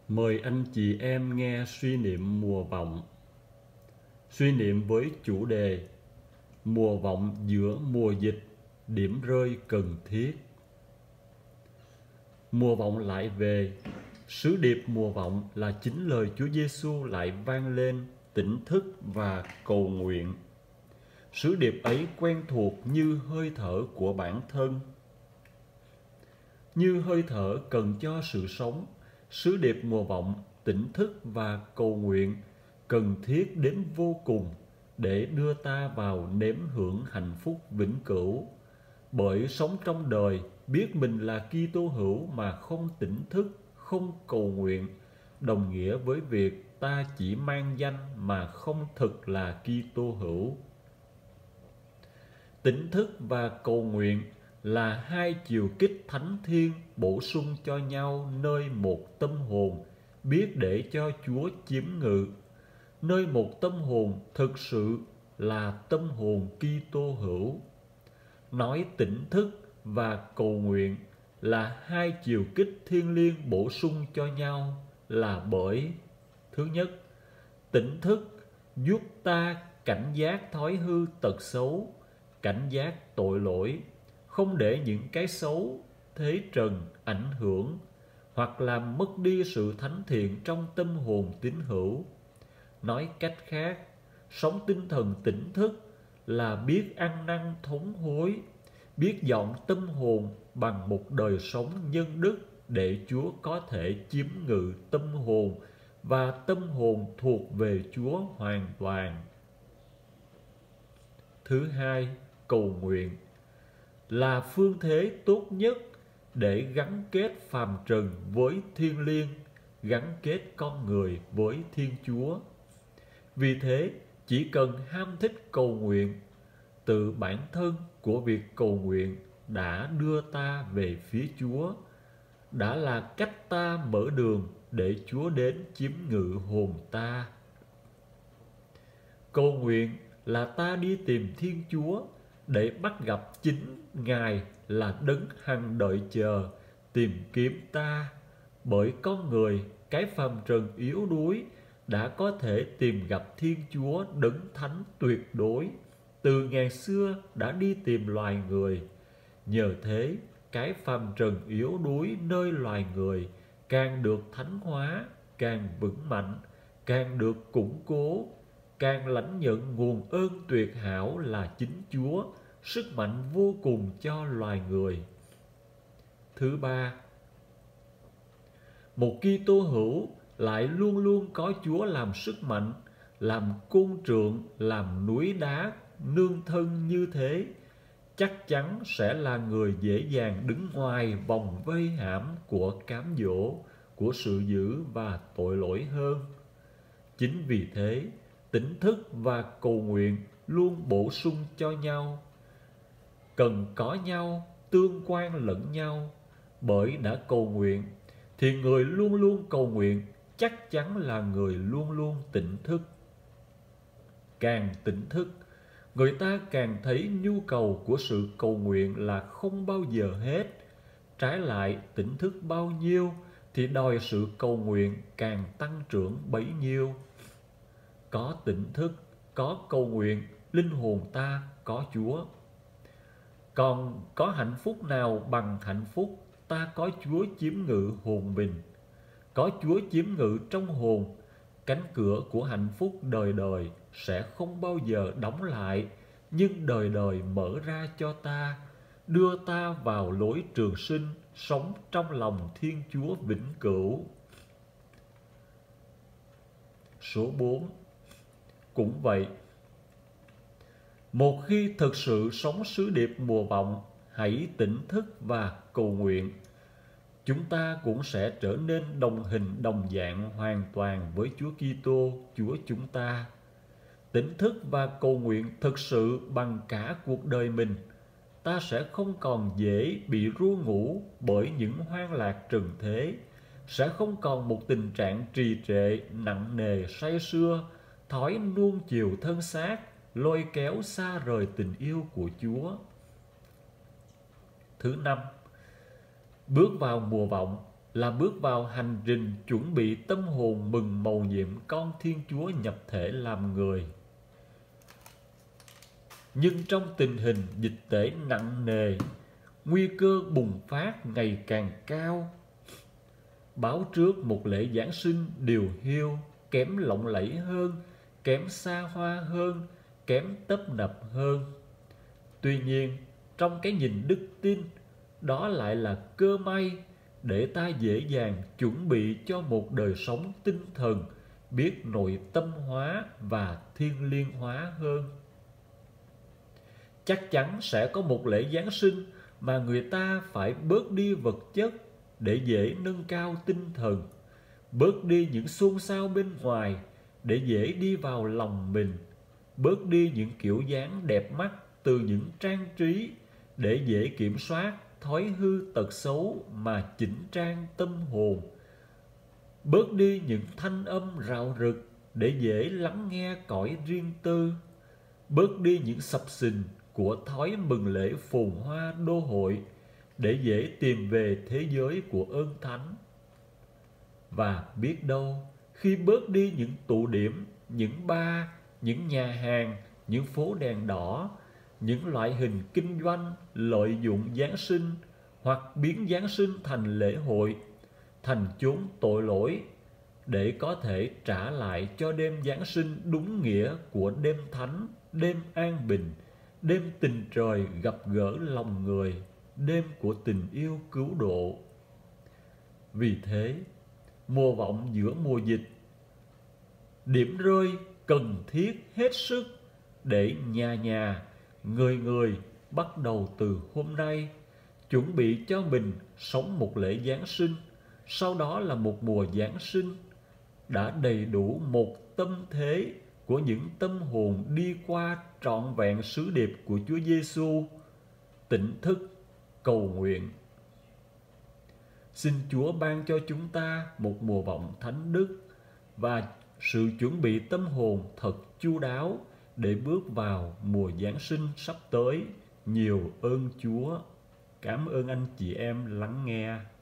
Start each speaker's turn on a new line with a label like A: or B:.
A: Mời anh chị em nghe suy niệm mùa vọng. Suy niệm với chủ đề mùa vọng giữa mùa dịch, điểm rơi cần thiết. Mùa vọng lại về. Sứ điệp mùa vọng là chính lời Chúa Giêsu lại vang lên, tỉnh thức và cầu nguyện. Sứ điệp ấy quen thuộc như hơi thở của bản thân. Như hơi thở cần cho sự sống, sứ điệp mùa vọng, tỉnh thức và cầu nguyện cần thiết đến vô cùng để đưa ta vào nếm hưởng hạnh phúc vĩnh cửu. Bởi sống trong đời biết mình là Kitô hữu mà không tỉnh thức, không cầu nguyện, đồng nghĩa với việc ta chỉ mang danh mà không thực là Kitô hữu. Tỉnh thức và cầu nguyện là hai chiều kích thánh thiên bổ sung cho nhau nơi một tâm hồn biết để cho Chúa chiếm ngự. Nơi một tâm hồn thực sự là tâm hồn Kitô hữu. Nói tỉnh thức và cầu nguyện là hai chiều kích thiêng liêng bổ sung cho nhau là bởi: thứ nhất, tỉnh thức giúp ta cảnh giác thói hư tật xấu, cảnh giác tội lỗi, không để những cái xấu thế trần ảnh hưởng hoặc làm mất đi sự thánh thiện trong tâm hồn tín hữu. Nói cách khác, sống tinh thần tỉnh thức là biết ăn năn thống hối, biết dọn tâm hồn bằng một đời sống nhân đức để Chúa có thể chiếm ngự tâm hồn và tâm hồn thuộc về Chúa hoàn toàn. Thứ hai, cầu nguyện là phương thế tốt nhất để gắn kết phàm trần với thiêng liêng, gắn kết con người với Thiên Chúa. Vì thế, chỉ cần ham thích cầu nguyện, từ bản thân của việc cầu nguyện đã đưa ta về phía Chúa, đã là cách ta mở đường để Chúa đến chiếm ngự hồn ta. Cầu nguyện là ta đi tìm Thiên Chúa để bắt gặp chính Ngài là đấng hằng đợi chờ tìm kiếm ta. Bởi con người, cái phàm trần yếu đuối, đã có thể tìm gặp Thiên Chúa đấng thánh tuyệt đối, từ ngày xưa đã đi tìm loài người. Nhờ thế, cái phàm trần yếu đuối nơi loài người càng được thánh hóa, càng vững mạnh, càng được củng cố, càng lãnh nhận nguồn ơn tuyệt hảo là chính Chúa, sức mạnh vô cùng cho loài người. Thứ ba, một Kitô hữu lại luôn luôn có Chúa làm sức mạnh, làm côn trượng, làm núi đá nương thân như thế, chắc chắn sẽ là người dễ dàng đứng ngoài vòng vây hãm của cám dỗ, của sự dữ và tội lỗi hơn. Chính vì thế, tỉnh thức và cầu nguyện luôn bổ sung cho nhau, cần có nhau, tương quan lẫn nhau. Bởi đã cầu nguyện thì người luôn luôn cầu nguyện chắc chắn là người luôn luôn tỉnh thức. Càng tỉnh thức, người ta càng thấy nhu cầu của sự cầu nguyện là không bao giờ hết. Trái lại, tỉnh thức bao nhiêu thì đòi sự cầu nguyện càng tăng trưởng bấy nhiêu. Có tỉnh thức, có cầu nguyện, linh hồn ta có Chúa. Còn có hạnh phúc nào bằng hạnh phúc ta có Chúa chiếm ngự hồn mình? Có Chúa chiếm ngự trong hồn, cánh cửa của hạnh phúc đời đời sẽ không bao giờ đóng lại, nhưng đời đời mở ra cho ta, đưa ta vào lối trường sinh, sống trong lòng Thiên Chúa vĩnh cửu. Số 4. Cũng vậy, một khi thực sự sống sứ điệp mùa vọng, hãy tỉnh thức và cầu nguyện, chúng ta cũng sẽ trở nên đồng hình đồng dạng hoàn toàn với Chúa Kitô, Chúa chúng ta. Tỉnh thức và cầu nguyện thực sự bằng cả cuộc đời mình, ta sẽ không còn dễ bị ru ngủ bởi những hoang lạc trần thế, sẽ không còn một tình trạng trì trệ, nặng nề, say sưa, thói nuông chiều thân xác, lôi kéo xa rời tình yêu của Chúa. Thứ năm, bước vào mùa vọng là bước vào hành trình chuẩn bị tâm hồn mừng mầu nhiệm con Thiên Chúa nhập thể làm người. Nhưng trong tình hình dịch tễ nặng nề, nguy cơ bùng phát ngày càng cao, báo trước một lễ Giáng sinh điều hiu, kém lộng lẫy hơn, kém xa hoa hơn, kém tấp nập hơn. Tuy nhiên, trong cái nhìn đức tin, đó lại là cơ may để ta dễ dàng chuẩn bị cho một đời sống tinh thần biết nội tâm hóa và thiên liêng hóa hơn. Chắc chắn sẽ có một lễ Giáng sinh mà người ta phải bớt đi vật chất để dễ nâng cao tinh thần, bớt đi những xôn xao bên ngoài để dễ đi vào lòng mình, bớt đi những kiểu dáng đẹp mắt từ những trang trí để dễ kiểm soát thói hư tật xấu mà chỉnh trang tâm hồn, bớt đi những thanh âm rạo rực để dễ lắng nghe cõi riêng tư, bớt đi những sập sình của thói mừng lễ phồn hoa đô hội để dễ tìm về thế giới của ơn thánh. Và biết đâu, khi bớt đi những tụ điểm, những bar, những nhà hàng, những phố đèn đỏ, những loại hình kinh doanh lợi dụng Giáng sinh hoặc biến Giáng sinh thành lễ hội, thành chốn tội lỗi để có thể trả lại cho đêm Giáng sinh đúng nghĩa của đêm thánh, đêm an bình, đêm tình trời gặp gỡ lòng người, đêm của tình yêu cứu độ. Vì thế, mùa vọng giữa mùa dịch, điểm rơi cần thiết hết sức để nhà nhà, người người bắt đầu từ hôm nay chuẩn bị cho mình sống một lễ Giáng sinh, sau đó là một mùa Giáng sinh đã đầy đủ một tâm thế của những tâm hồn đi qua trọn vẹn sứ điệp của Chúa Giêsu, tỉnh thức, cầu nguyện. Xin Chúa ban cho chúng ta một mùa vọng thánh đức và sự chuẩn bị tâm hồn thật chu đáo để bước vào mùa Giáng sinh sắp tới. Nhiều ơn Chúa. Cảm ơn anh chị em lắng nghe.